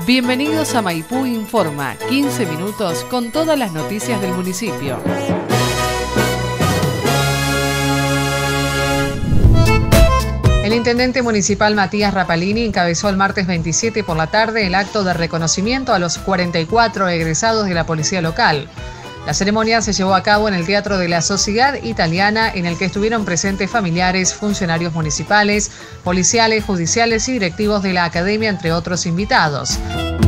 Bienvenidos a Maipú Informa, 15 minutos con todas las noticias del municipio. El intendente municipal Matías Rapalini encabezó el martes 27 por la tarde el acto de reconocimiento a los 44 egresados de la policía local. La ceremonia se llevó a cabo en el Teatro de la Sociedad Italiana, en el que estuvieron presentes familiares, funcionarios municipales, policiales, judiciales y directivos de la academia, entre otros invitados.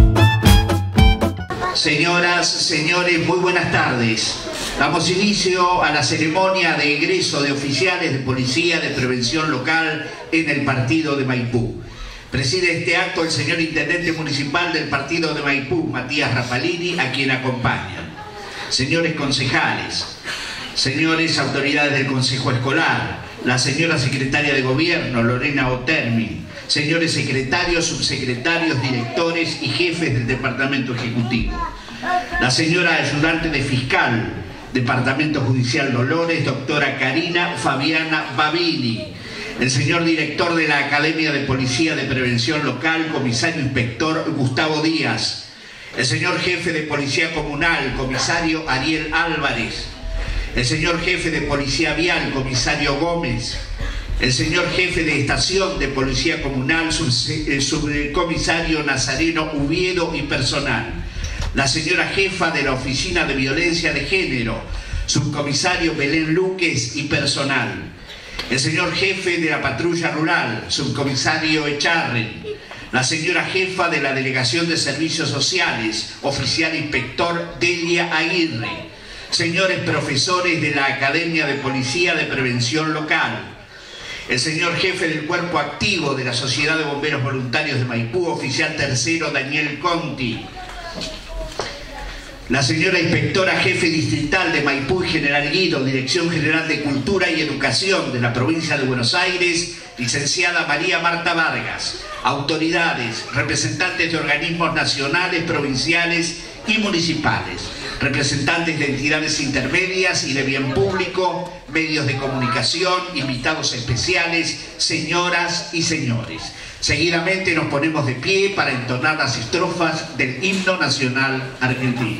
Señoras, señores, muy buenas tardes. Damos inicio a la ceremonia de egreso de oficiales de policía de prevención local en el partido de Maipú. Preside este acto el señor intendente municipal del partido de Maipú, Matías Rapalini, a quien acompañan señores concejales, señores autoridades del Consejo Escolar, la señora secretaria de Gobierno, Lorena Otermi, señores secretarios, subsecretarios, directores y jefes del Departamento Ejecutivo, la señora ayudante de fiscal, Departamento Judicial Dolores, doctora Karina Fabiana Babini, el señor director de la Academia de Policía de Prevención Local, comisario inspector Gustavo Díaz, el señor jefe de Policía Comunal, comisario Ariel Álvarez, el señor jefe de Policía Vial, comisario Gómez, el señor jefe de Estación de Policía Comunal, subcomisario Nazareno Uviedo y personal, la señora jefa de la Oficina de Violencia de Género, subcomisario Belén Luques y personal, el señor jefe de la Patrulla Rural, subcomisario Echarren, la señora jefa de la Delegación de Servicios Sociales, oficial inspector Delia Aguirre, señores profesores de la Academia de Policía de Prevención Local, el señor jefe del Cuerpo Activo de la Sociedad de Bomberos Voluntarios de Maipú, oficial tercero Daniel Conti, la señora inspectora jefe distrital de Maipú y General Guido, Dirección General de Cultura y Educación de la provincia de Buenos Aires, licenciada María Marta Vargas, autoridades, representantes de organismos nacionales, provinciales y municipales, representantes de entidades intermedias y de bien público, medios de comunicación, invitados especiales, señoras y señores. Seguidamente nos ponemos de pie para entonar las estrofas del himno nacional argentino.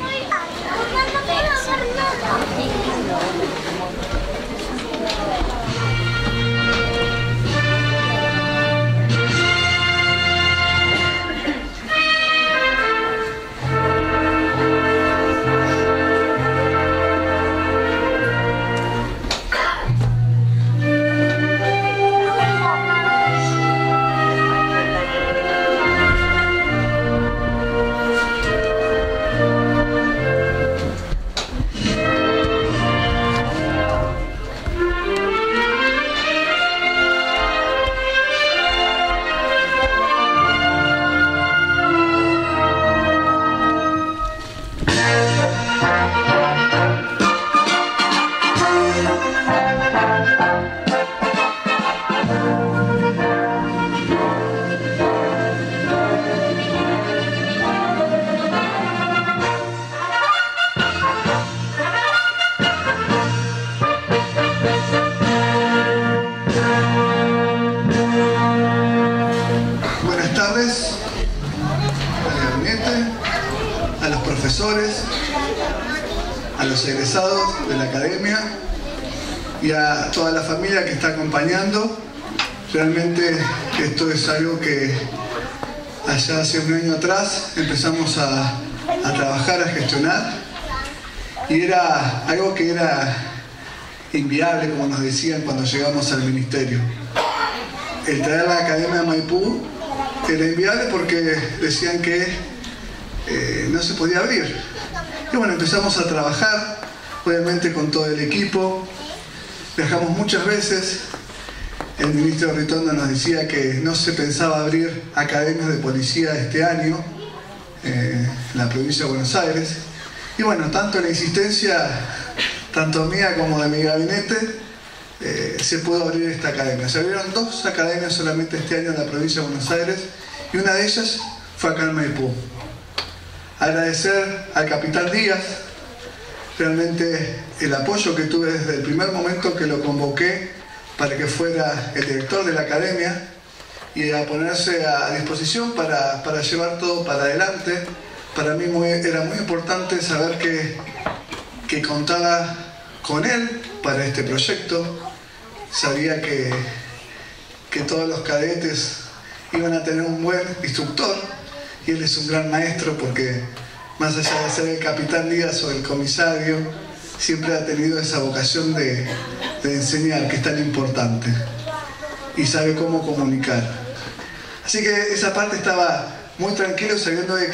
A los profesores, a los egresados de la academia y a toda la familia que está acompañando. Realmente esto es algo que allá hace un año atrás empezamos a trabajar, a gestionar, y era algo que era inviable, como nos decían cuando llegamos al ministerio. El traer la Academia de Maipú era inviable porque decían que no se podía abrir. Y bueno, empezamos a trabajar, obviamente con todo el equipo. Viajamos muchas veces. El ministro Ritondo nos decía que no se pensaba abrir academias de policía este año en la provincia de Buenos Aires. Y bueno, tanto la insistencia, tanto mía como de mi gabinete, se pudo abrir esta academia. Se abrieron 2 academias solamente este año en la provincia de Buenos Aires, y una de ellas fue acá en Maipú. Agradecer al capitán Díaz, realmente el apoyo que tuve desde el primer momento que lo convoqué para que fuera el director de la academia, y a ponerse a disposición para llevar todo para adelante. Para mí era muy importante saber que contaba con él para este proyecto. Sabía que todos los cadetes iban a tener un buen instructor, y él es un gran maestro porque, más allá de ser el capitán Díaz o el comisario, siempre ha tenido esa vocación de enseñar, que es tan importante, y sabe cómo comunicar. Así que esa parte estaba muy tranquilo, sabiendo de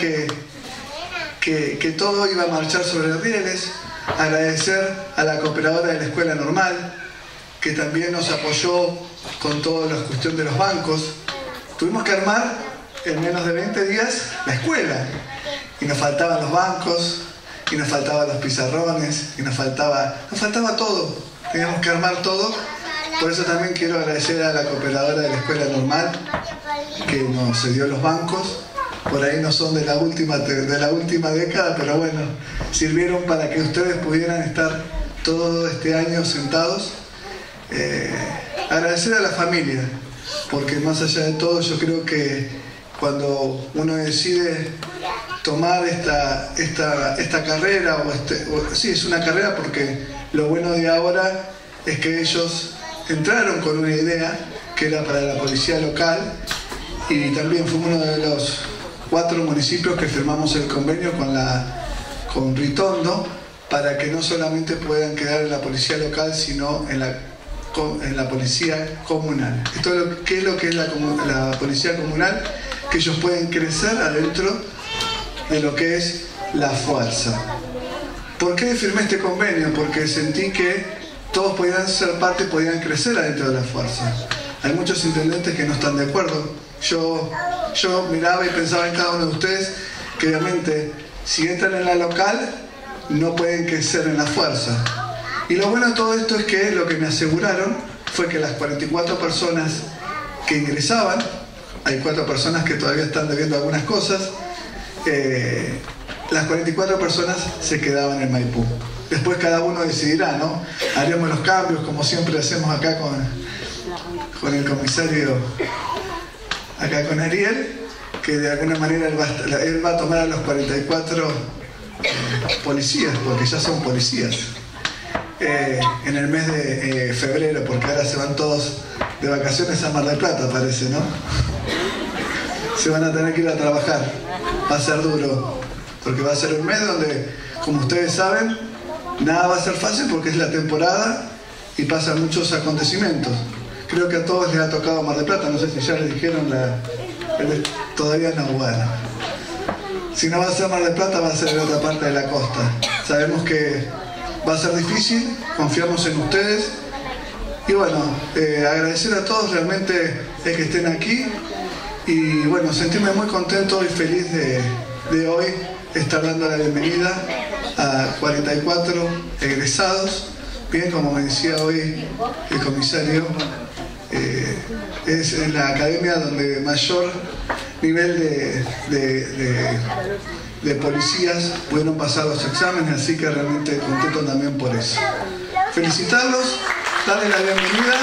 que todo iba a marchar sobre rieles. Agradecer a la cooperadora de la Escuela Normal, que también nos apoyó con toda la cuestión de los bancos. Tuvimos que armar en menos de 20 días la escuela, y nos faltaban los bancos, y nos faltaban los pizarrones, y nos faltaba todo. Teníamos que armar todo. Por eso también quiero agradecer a la cooperadora de la Escuela Normal, que nos cedió los bancos. Por ahí no son de la última década, pero bueno, sirvieron para que ustedes pudieran estar todo este año sentados. Agradecer a la familia, porque más allá de todo, yo creo que cuando uno decide tomar esta carrera, sí, es una carrera, porque lo bueno de ahora es que ellos entraron con una idea que era para la policía local, y también fue uno de los 4 municipios que firmamos el convenio con Ritondo, para que no solamente puedan quedar en la policía local, sino en la policía comunal. Esto es lo que es la policía comunal, que ellos pueden crecer adentro de lo que es la fuerza. ¿Por qué firmé este convenio? Porque sentí que todos podían ser parte y podían crecer adentro de la fuerza. Hay muchos intendentes que no están de acuerdo. Yo miraba y pensaba en cada uno de ustedes que obviamente si entran en la local no pueden crecer en la fuerza. Y lo bueno de todo esto es que lo que me aseguraron fue que las 44 personas que ingresaban, hay 4 personas que todavía están debiendo algunas cosas, las 44 personas se quedaban en Maipú. Después cada uno decidirá, ¿no? Haremos los cambios como siempre hacemos acá con el comisario, acá con Ariel, que de alguna manera él va a tomar a los 44 policías, porque ya son policías, en el mes de febrero, porque ahora se van todos de vacaciones a Mar del Plata, parece, ¿no? Se van a tener que ir a trabajar. Va a ser duro, porque va a ser un mes donde, como ustedes saben, nada va a ser fácil, porque es la temporada y pasan muchos acontecimientos. Creo que a todos les ha tocado Mar del Plata, no sé si ya les dijeron todavía no, bueno. Si no va a ser Mar del Plata, va a ser en otra parte de la costa. Sabemos que va a ser difícil, confiamos en ustedes. Y bueno, agradecer a todos realmente el que estén aquí. Y bueno, sentirme muy contento y feliz de hoy estar dando la bienvenida a 44 egresados. Bien, como me decía hoy el comisario, es en la academia donde mayor nivel de policías pudieron pasar los exámenes, así que realmente contento también por eso. Felicitarlos, darles la bienvenida.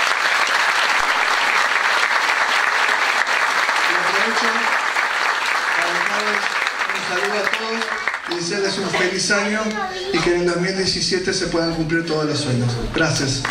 Y aprovecho para dejarles un saludo a todos y desearles un feliz año, y que en el 2017 se puedan cumplir todos los sueños. Gracias.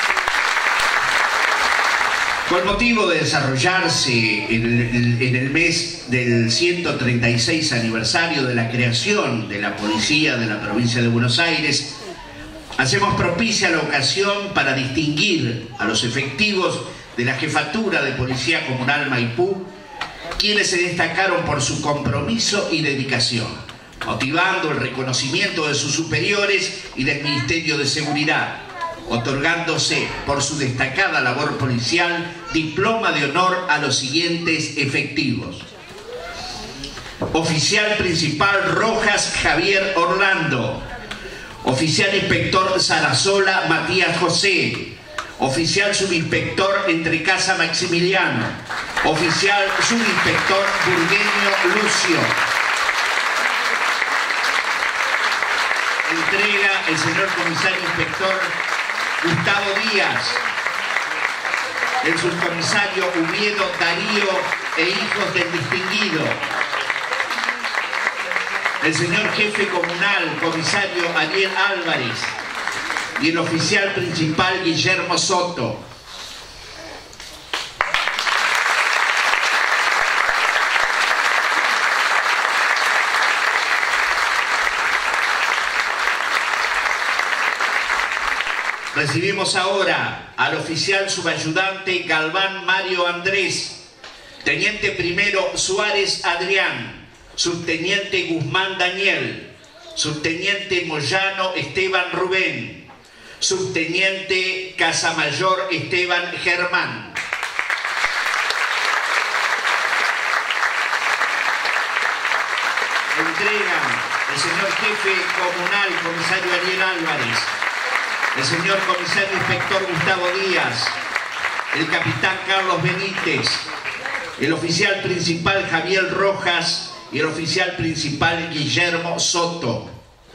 Con motivo de desarrollarse en el mes del 136 aniversario de la creación de la Policía de la Provincia de Buenos Aires, hacemos propicia la ocasión para distinguir a los efectivos de la Jefatura de Policía Comunal Maipú, quienes se destacaron por su compromiso y dedicación, motivando el reconocimiento de sus superiores y del Ministerio de Seguridad, otorgándose por su destacada labor policial diploma de honor a los siguientes efectivos: Oficial Principal Rojas Javier Orlando, Oficial Inspector Sarasola Matías José, Oficial Subinspector Entrecasa Maximiliano, Oficial Subinspector Burgueño Lucio. Entrega el señor Comisario Inspector Gustavo Díaz. el subcomisario Oviedo Darío e hijos del distinguido, el señor jefe comunal, comisario Ariel Álvarez, y el oficial principal Guillermo Soto. Recibimos ahora al oficial subayudante Galván Mario Andrés, teniente primero Suárez Adrián, subteniente Guzmán Daniel, subteniente Moyano Esteban Rubén, subteniente Casamayor Esteban Germán. Entregan el señor jefe comunal, comisario Ariel Álvarez, el señor comisario inspector Gustavo Díaz, el capitán Carlos Benítez, el oficial principal Javier Rojas y el oficial principal Guillermo Soto.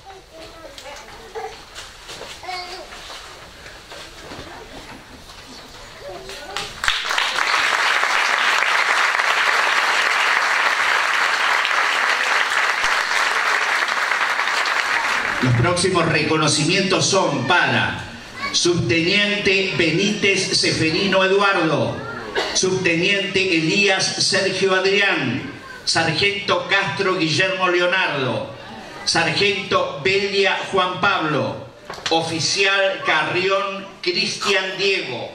Los próximos reconocimientos son para subteniente Benítez Seferino Eduardo, subteniente Elías Sergio Adrián, sargento Castro Guillermo Leonardo, sargento Belia Juan Pablo, oficial Carrión Cristian Diego.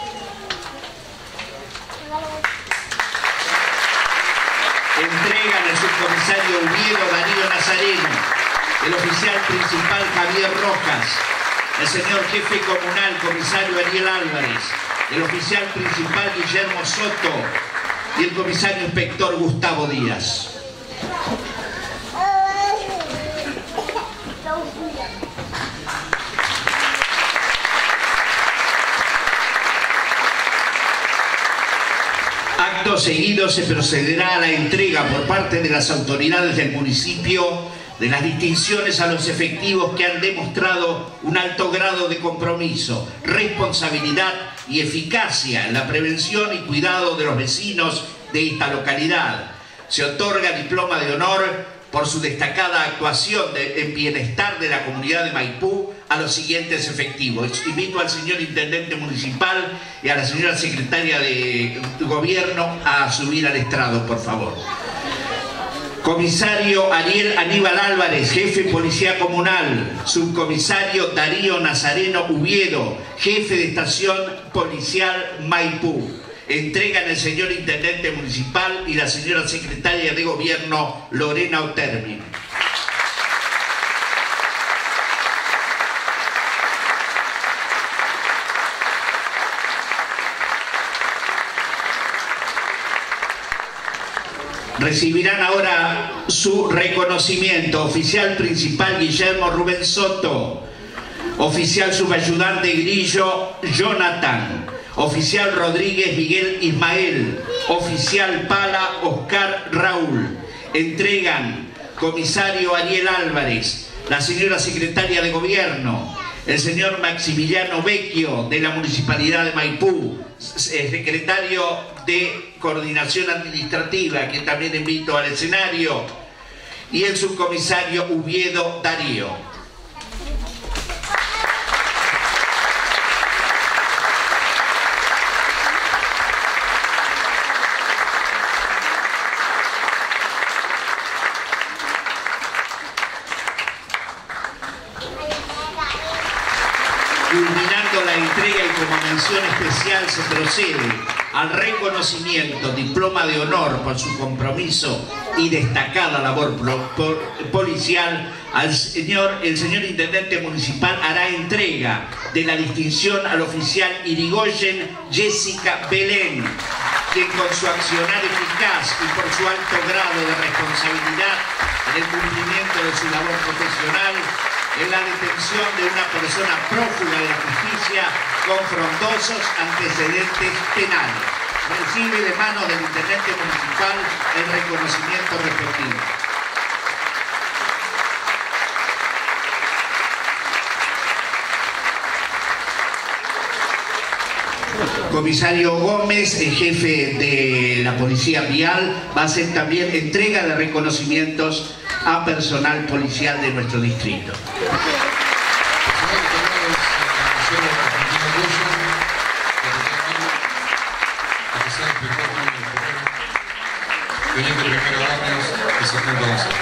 Entregan el subcomisario Oviedo Darío Nazareno, el oficial principal Javier Rojas, el señor jefe comunal comisario Ariel Álvarez, el oficial principal Guillermo Soto y el comisario inspector Gustavo Díaz. Acto seguido se procederá a la entrega por parte de las autoridades del municipio de las distinciones a los efectivos que han demostrado un alto grado de compromiso, responsabilidad y eficacia en la prevención y cuidado de los vecinos de esta localidad. Se otorga diploma de honor por su destacada actuación en bienestar de la comunidad de Maipú a los siguientes efectivos. Invito al señor intendente municipal y a la señora secretaria de gobierno a subir al estrado, por favor. Comisario Ariel Aníbal Álvarez, jefe policía comunal. Subcomisario Darío Nazareno Oviedo, jefe de estación policial Maipú. Entregan el señor intendente municipal y la señora secretaria de gobierno Lorena Otermin. Recibirán ahora su reconocimiento. Oficial principal Guillermo Rubén Soto, oficial subayudante Grillo Jonathan, oficial Rodríguez Miguel Ismael, oficial Pala Oscar Raúl. Entregan comisario Ariel Álvarez, la señora secretaria de gobierno, el señor Maximiliano Vecchio de la Municipalidad de Maipú, secretario de Coordinación Administrativa, que también invito al escenario, y el subcomisario Oviedo Darío. Culminando la entrega y como mención especial se procede al reconocimiento, diploma de honor por su compromiso y destacada labor policial. El señor intendente municipal hará entrega de la distinción al oficial Irigoyen Jessica Belén, quien con su accionar eficaz y por su alto grado de responsabilidad en el cumplimiento de su labor profesional, en la detención de una persona prófuga de la justicia con frondosos antecedentes penales. Recibe de manos del intendente municipal el reconocimiento respectivo. Comisario Gómez, el jefe de la Policía Vial, va a hacer también entrega de reconocimientos a personal policial de nuestro distrito. Teniente primero Barrios y sargento González.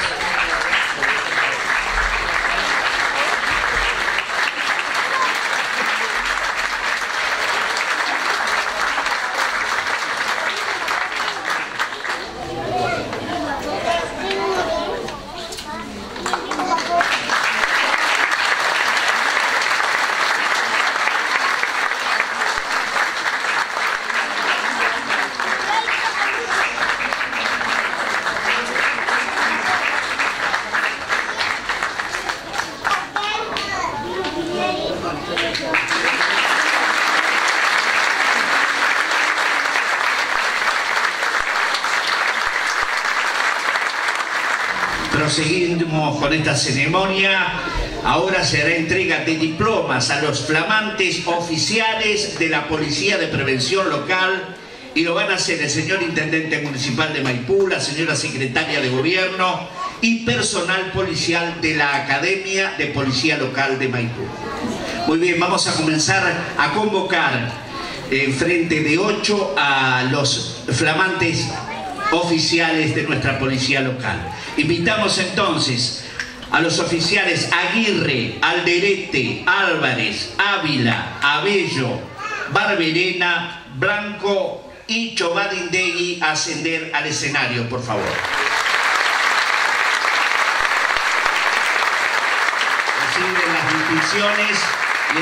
Proseguimos con esta ceremonia. Ahora se hará entrega de diplomas a los flamantes oficiales de la Policía de Prevención Local y lo van a hacer el señor Intendente Municipal de Maipú, la señora Secretaria de Gobierno y personal policial de la Academia de Policía Local de Maipú. Muy bien, vamos a comenzar a convocar en frente de 8 a los flamantes oficiales de nuestra policía local. Invitamos entonces a los oficiales Aguirre, Alderete, Álvarez, Ávila, Abello, Barberena, Blanco y Chobadindegui a ascender al escenario, por favor. Reciben las distinciones y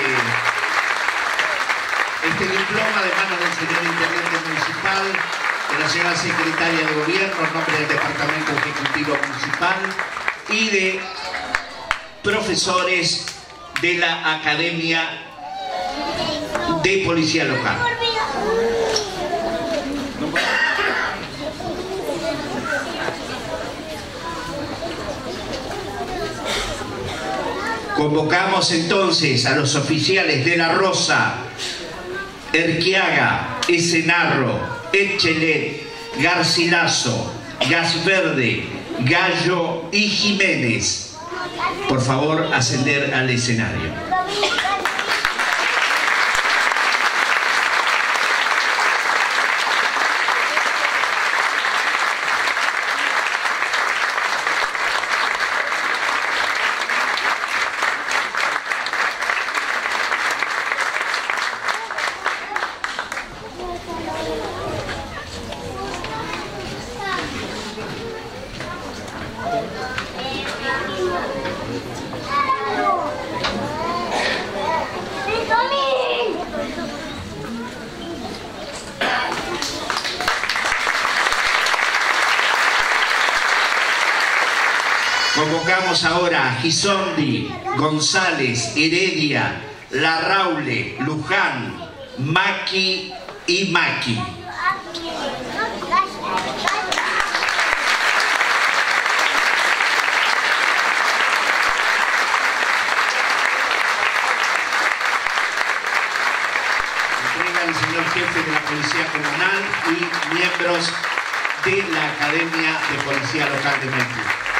este diploma de manos del señor Intendente Municipal, de la señora Secretaria de Gobierno, en nombre del Departamento Ejecutivo Municipal y de profesores de la Academia de Policía Local. Convocamos entonces a los oficiales de La Rosa, Erquiaga, Esenarro, Echelet, Garcilaso, Gasverde, Gallo y Jiménez. Por favor, ascender al escenario. Convocamos ahora a Gisondi, González, Heredia, Larraule, Luján, Maki y Maki. Entrega el señor jefe de la Policía Comunal y miembros de la Academia de Policía Local de Maipú.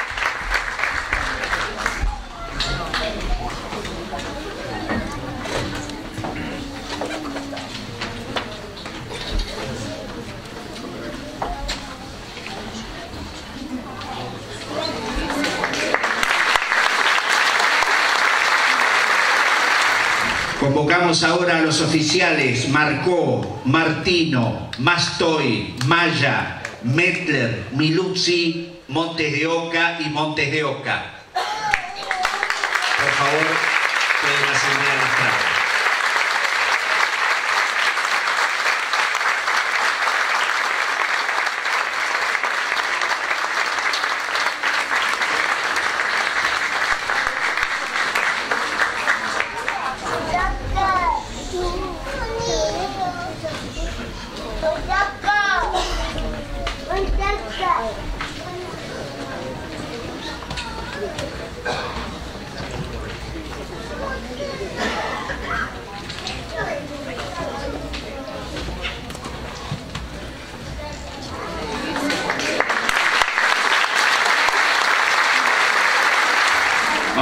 Convocamos ahora a los oficiales Marcó, Martino, Mastoy, Maya, Metler, Miluzzi, Montes de Oca y Montes de Oca. Por favor, pueden ascender al estrado.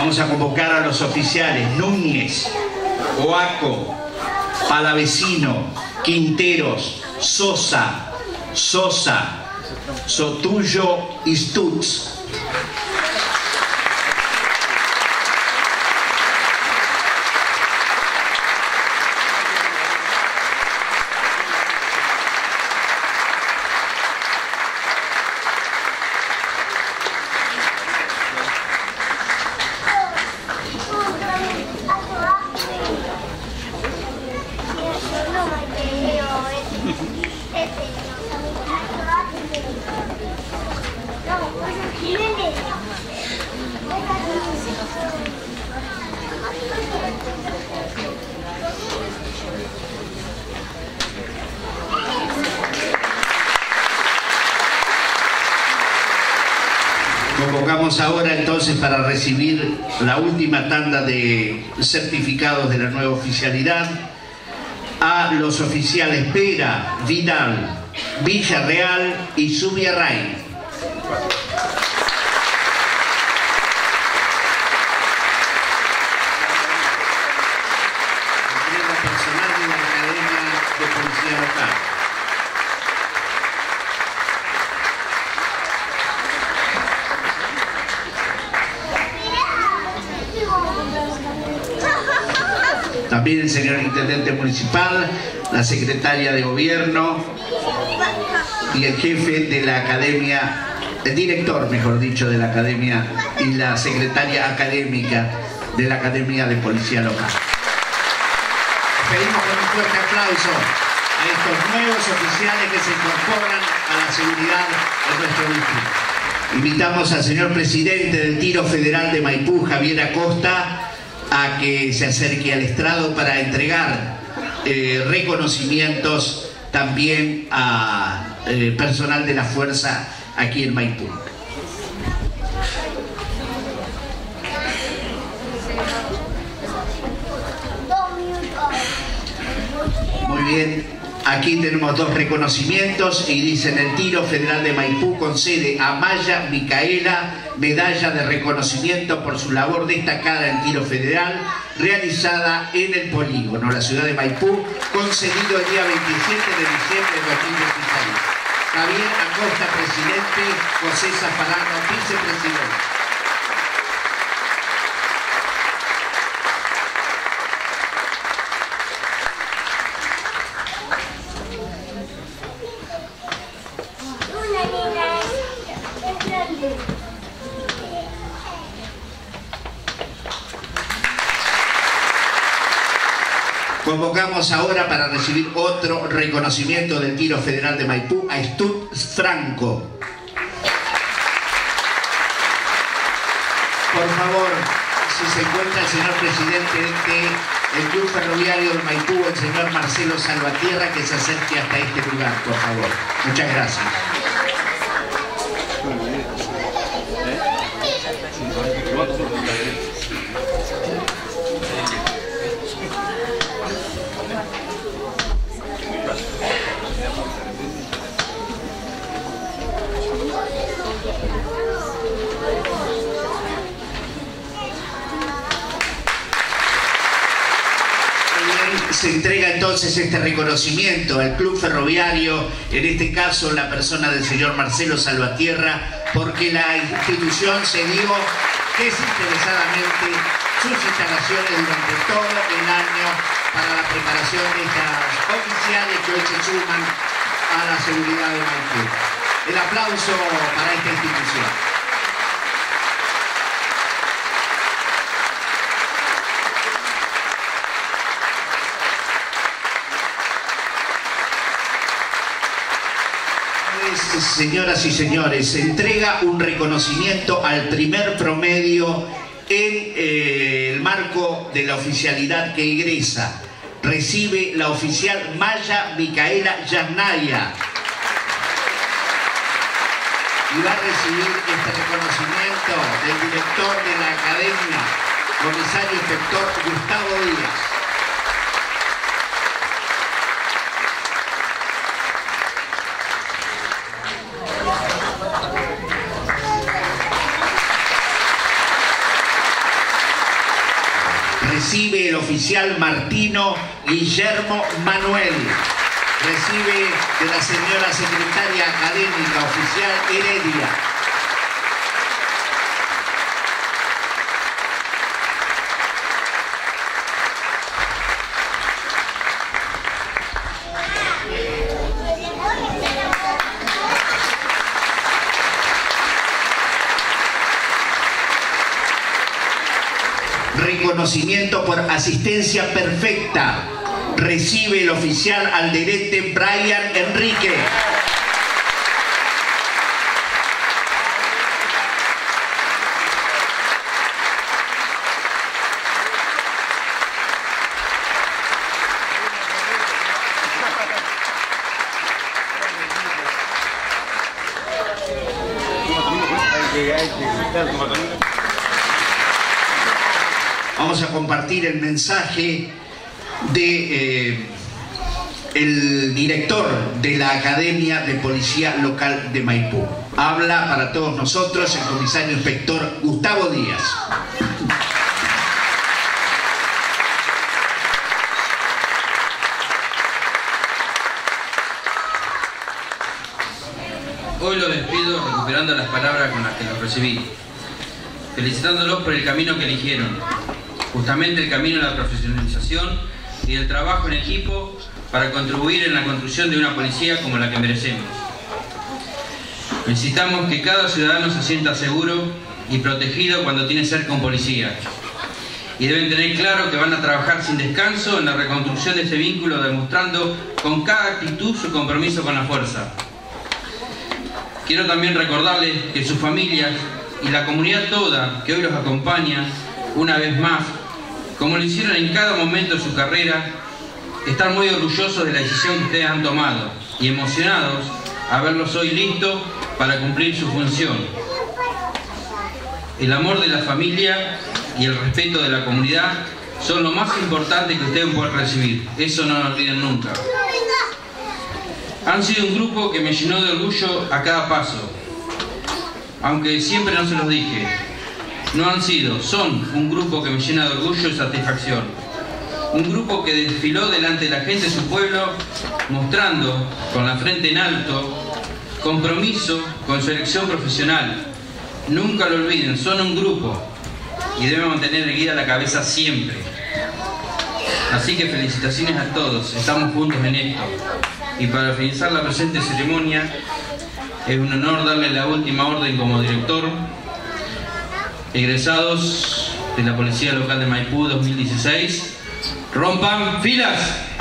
Vamos a convocar a los oficiales Núñez, Oaco, Palavecino, Quinteros, Sosa, Sotullo y Stutz. Convocamos ahora entonces para recibir la última tanda de certificados de la nueva oficialidad a los oficiales Vera, Vidal, Villarreal y Zubiarray. Personal de la Academia de Policía Local. También el señor Intendente Municipal, la Secretaria de Gobierno y el jefe de la Academia, el director, mejor dicho, de la Academia y la Secretaria Académica de la Academia de Policía Local. Pedimos con un fuerte aplauso a estos nuevos oficiales que se incorporan a la seguridad de nuestro distrito. Invitamos al señor Presidente del Tiro Federal de Maipú, Javier Acosta, a que se acerque al estrado para entregar reconocimientos también a personal de la fuerza aquí en Maipú. Muy bien. Aquí tenemos dos reconocimientos y dicen: el Tiro Federal de Maipú concede a Maya Micaela medalla de reconocimiento por su labor destacada en tiro federal realizada en el polígono, la ciudad de Maipú, concedido el día 27 de diciembre de 2016. Javier Acosta, presidente; José Zaffarano, vicepresidente. Convocamos ahora para recibir otro reconocimiento del Tiro Federal de Maipú a Stutz Franco. Por favor, si se encuentra el señor presidente del Club Ferroviario de Maipú, el señor Marcelo Salvatierra, que se acerque hasta este lugar, por favor. Muchas gracias. Se entrega entonces este reconocimiento al Club Ferroviario, en este caso en la persona del señor Marcelo Salvatierra, porque la institución se dio desinteresadamente sus instalaciones durante todo el año para la preparación de estas oficiales que hoy se suman a la seguridad de Maipú. El aplauso para esta institución. Señoras y señores, se entrega un reconocimiento al primer promedio en el marco de la oficialidad que egresa. Recibe la oficial Maya Micaela Yasnaya y va a recibir este reconocimiento del director de la Academia, comisario inspector Gustavo Díaz. Recibe el oficial Martino Guillermo Manuel. Recibe de la señora secretaria académica oficial Heredia. Reconocimiento por asistencia perfecta. Recibe el oficial alderete Brian Enrique. Vamos a compartir el mensaje de el director de la Academia de Policía Local de Maipú. Habla para todos nosotros el comisario inspector Gustavo Díaz. Hoy lo despido recuperando las palabras con las que los recibí, felicitándolos por el camino que eligieron, justamente el camino de la profesionalización y del trabajo en equipo para contribuir en la construcción de una policía como la que merecemos. Necesitamos que cada ciudadano se sienta seguro y protegido cuando tiene cerca un policía. Y deben tener claro que van a trabajar sin descanso en la reconstrucción de ese vínculo, demostrando con cada actitud su compromiso con la fuerza. Quiero también recordarles que sus familias y la comunidad toda que hoy los acompaña, una vez más, como lo hicieron en cada momento de su carrera, están muy orgullosos de la decisión que ustedes han tomado y emocionados a verlos hoy listos para cumplir su función. El amor de la familia y el respeto de la comunidad son lo más importante que ustedes pueden recibir. Eso no lo olviden nunca. Han sido un grupo que me llenó de orgullo a cada paso, aunque siempre no se los dije. No han sido, son un grupo que me llena de orgullo y satisfacción. Un grupo que desfiló delante de la gente de su pueblo, mostrando con la frente en alto, compromiso con su elección profesional. Nunca lo olviden, son un grupo y deben mantener erguida la cabeza siempre. Así que felicitaciones a todos, estamos juntos en esto. Y para finalizar la presente ceremonia, es un honor darle la última orden como director. Egresados de la Policía Local de Maipú 2016, ¡rompan filas!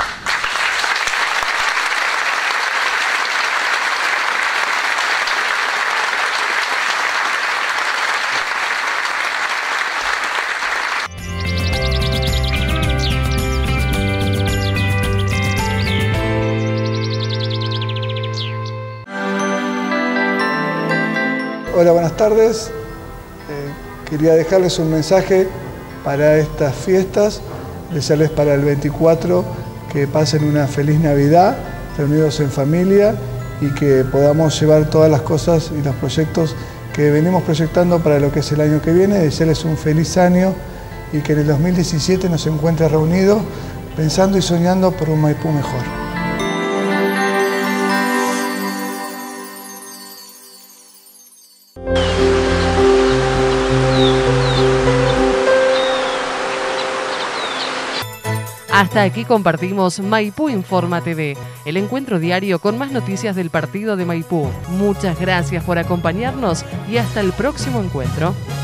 Hola, buenas tardes. Quería dejarles un mensaje para estas fiestas, desearles para el 24 que pasen una feliz Navidad, reunidos en familia y que podamos llevar todas las cosas y los proyectos que venimos proyectando para lo que es el año que viene, desearles un feliz año y que en el 2017 nos encuentre reunidos pensando y soñando por un Maipú mejor. Hasta aquí compartimos Maipú Informa TV, el encuentro diario con más noticias del partido de Maipú. Muchas gracias por acompañarnos y hasta el próximo encuentro.